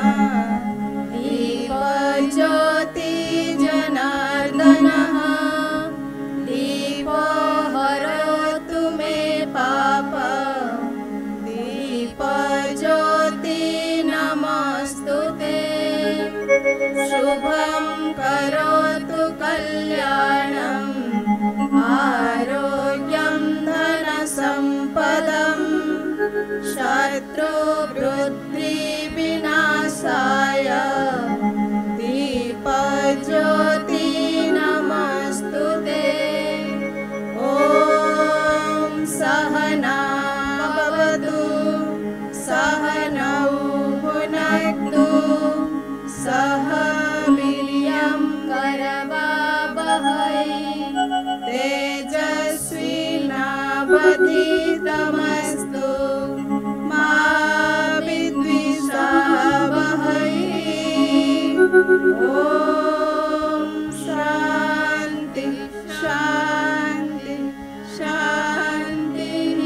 दीपज्योति जनार्दनः दीपो हरतु मे पाप दीपज्योति नमस्तुते शुभं करोतु कल्याणम् आरोग्यं धनसम्पदम् शत्रुवृद्धिविनाशाय दीपज्योति नमस्तुते ॐ सहना भवतु सहनौ भुनक्तु सह वीर्यं करवावहै तेजस्विनावधीतमस्तु मा विद्विषावहै ॐ शान्ति शान्ति शान्तिः।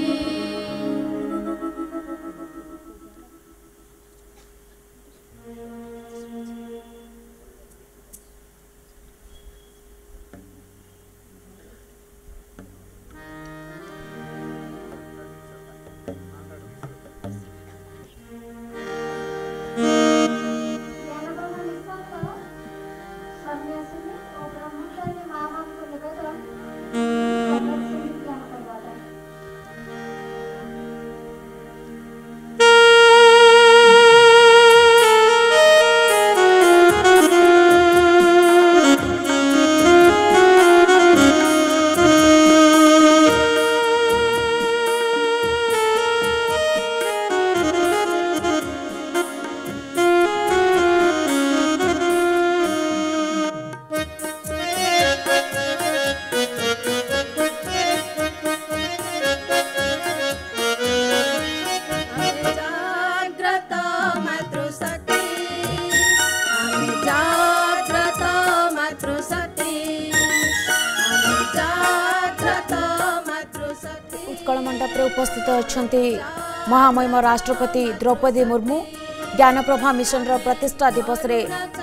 उत्कल मंडप में उपस्थित अच्छा महामहिम राष्ट्रपति द्रौपदी मुर्मू ज्ञानप्रभा मिशन प्रतिष्ठा दिवस रे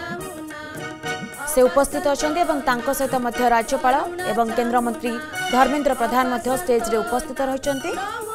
से उपस्थित अच्छा सहित राज्यपाल एवं केंद्र मंत्री धर्मेंद्र प्रधान स्टेज रे उपस्थित रही।